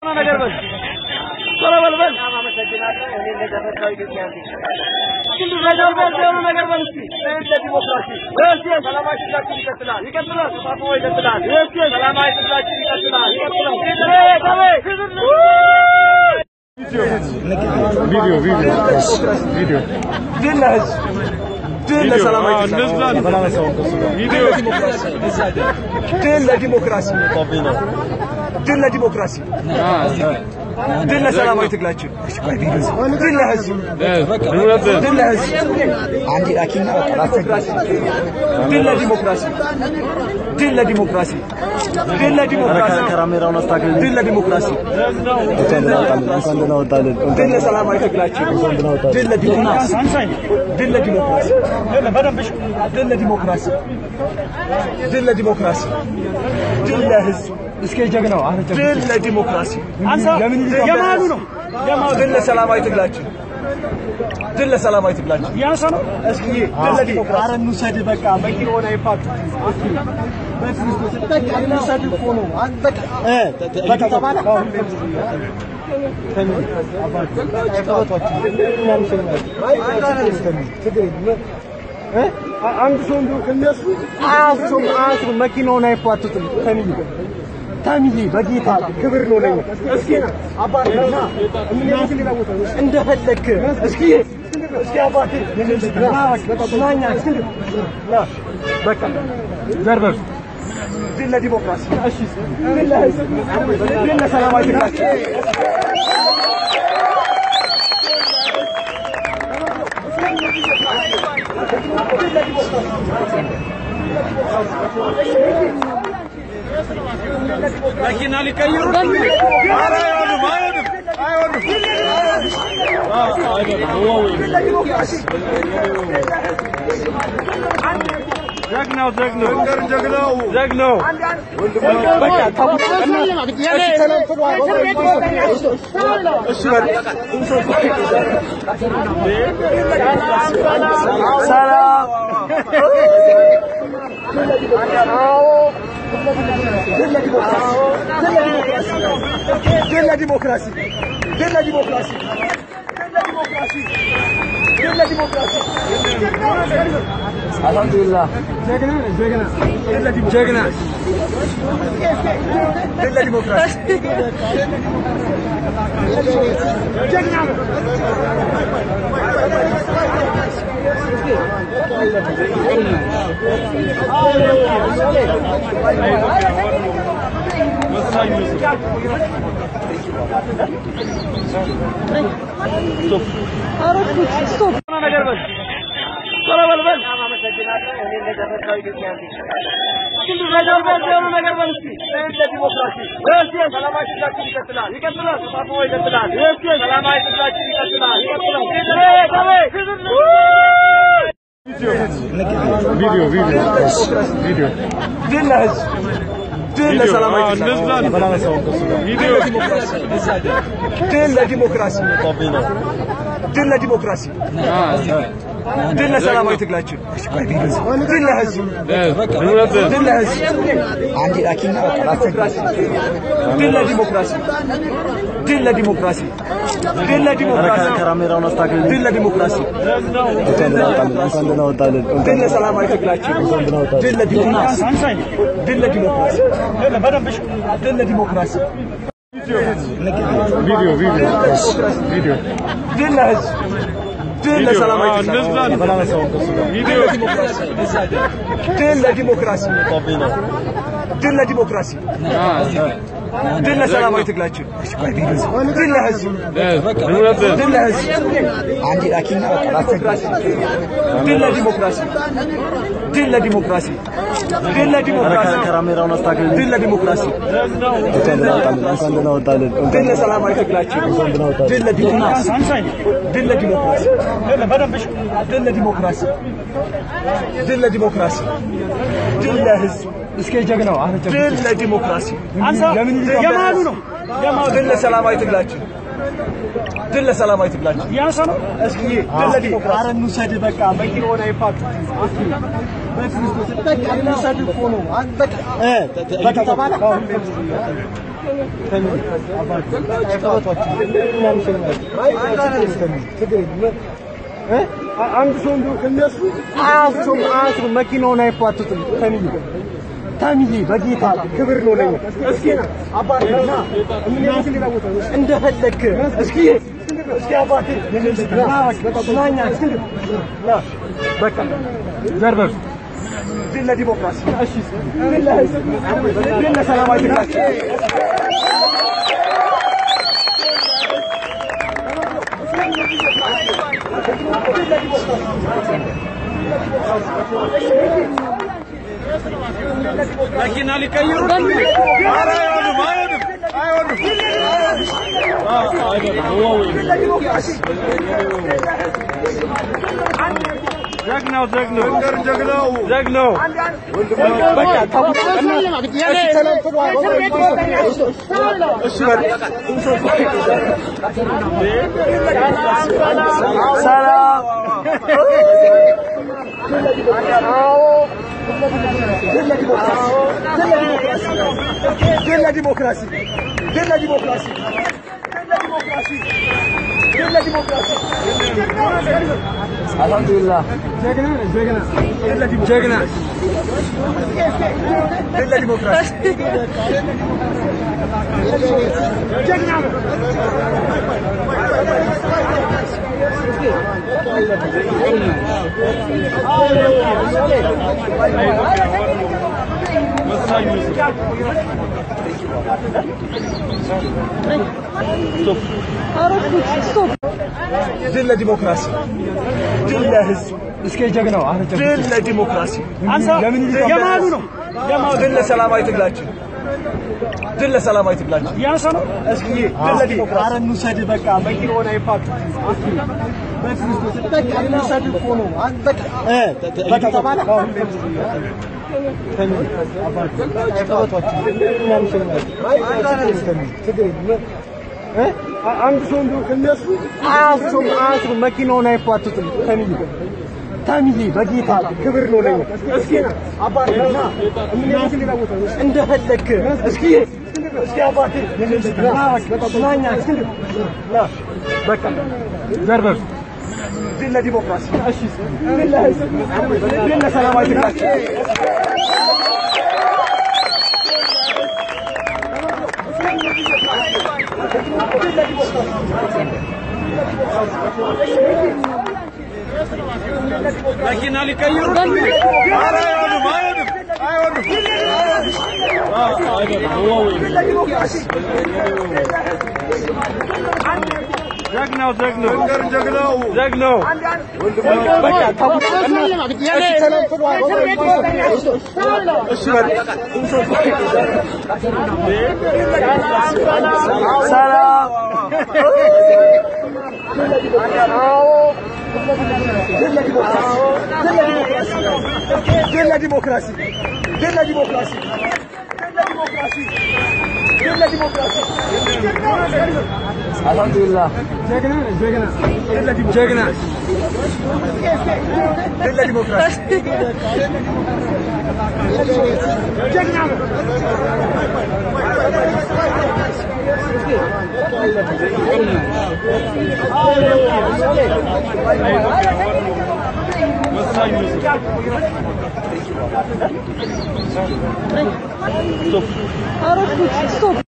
ነገር በል ቶሎ በል በል አመሰግናለሁ እኔ እንደተፈታው ይገኛል እንዴ ረዳው ነገር በል እስቲ ለዲሞክራሲ ወይስ ሰላማዊ ትግላችን ይቀጥላል ተፋፍሞ ይቀጥላል ወይስ ሰላማዊ ትግላችን ይቀጥላል ቪዲዮ ድል ለሰላማዊ ዲሞክራሲ ድል ለዲሞክራሲ ድል ለሰላማዊ ትግላችን ድል ለህዝብ አንዴ አኪና አስተግላስ ድል ለዲሞክራሲ ካሜራውን አስተካክል ድል ለዲሞክራሲ ድል ለሰላማዊ ትግላችን ድል ለዲሞክራሲ ድል ለህዝብ እስከ ጀግናው ድል ለዲሞክራሲ ለምን የማሉ ነው ድል ለሰላማዊ ትግላችን ያንሳ ነው እስኪ ድል ለዲሞክራሲ አረኑ ሰድ በቃ መኪናውን አይፋቅ እስኪ በክርስቶስ ተጠቃሚ ሰድ ሆኖ አንበቃ በቃ ተባለ አንድ ሰው እንደው ከነሱ አስሩ መኪናውን አይፋቱትም ታሚዬ በጌታ ክብር ነው ለኛ እስኪ አባቴና እንደፈለክ እስኪ አባቴ ማኛ በቃ ዘርበብ ድል ለዲሞክራሲ እሺ ድል ለሰላማዊ ትግላችን ماكينه اللي كيروا دل لديمقراطية الحمد لله جاكنا دل لديمقراطية Stop. Kalau bal. Ini negara Indonesia. Kita belajar negara Malaysia. Demokrasi. Wes salamai ትግላችን ይቀጥላል. ተፋፍሞ ይቀጥላል. ወስ ሰላማዊ ትግላችን ይቀጥላል. ቪዲዮ ድል ለሰላማዊ ዲሞክራሲ ድል ለሰላማዊ ትግላችን ድል ለህዝብ አንዴ አኪና አስተግላስ ድል ለዲሞክራሲ ካሜራውን አስተካክል ድል ለዲሞክራሲ ድል ለሰላማዊ ትግላችን ድል ለዲሞክራሲ ቪዲዮ ድል ለህዝብ ድል ለሰላማዊ ድል ለዲሞክራሲ ድል ለሰላማዊ ትግላችን ድል ለህዝብ አንዴ አኪና አስተግላስ ድል ለዲሞክራሲ ካሜራውን አስተካክል ድል ለዲሞክራሲ ድል ለሰላማዊ ትግላችን ድል ለዲሞክራሲ ድል ለህዝብ እስከ ጀግናው ድል ለዲሞክራሲ ለምን የማሉ ነው ድል ለሰላማዊ ትግላችን ያንሳ ነው እስኪ ድል ለዲሞክራሲ አረኑ ሰድ በቃ መኪናውን አይፋቅ እስኪ በክርስቶስ ተጠቃሚ ሰድ ሆኖ አንበቃ በቃ ተባለ አንድ ሰው እንደው ከነሱ አስሩ መኪናውን አይፋቱትም። ታሚዬ በጌታ ክብር ነው ለኛ። እስኪ አባቴና እንደፈለክ እስኪ አባቴ ስማኛ በቃ ዘርበር ድል ለዲሞክራሲ እሺ ድል ለሰላማዊ ትግላችን መኪና ሊቀይሩ አይሆንም ጀግናው በቃ Demokrasi. Alhamdulillah. Jagna. Demokrasi. Stop. ድል ለዲሞክራሲ ድል ለህዝብ እስከ ጀግናው ድል ለዲሞክራሲ የማሉ ነው ድል ለሰላማዊ ትግላችን ያንሰ ነው እስኪ ድል ለዲሞክራሲ አረኑ ሰድ በቃ መኪናውን አይፋቱ በክርስቶስ በቃ ሰድ ሆኖ በቃ ተባለ አንድ ሰው እንደው ከነሱ አስሩ መኪናውን አይፋቱትም። ታሚዬ በጌታ ክብር ነው ለኛ። እስኪ አባቴና እንደፈለክ እስኪ አባቴ ስማኛ በቃ ዘርበር ድል ለዲሞክራሲ እሺ ድል ለሰላማዊ ትግላችን መኪና ሊቀይሩ አይሆንም ጀግናው በቃ ድል ለዲሞክራሲ Alhamdulillah. Jagna. ድል ለዲሞክራሲ Stop.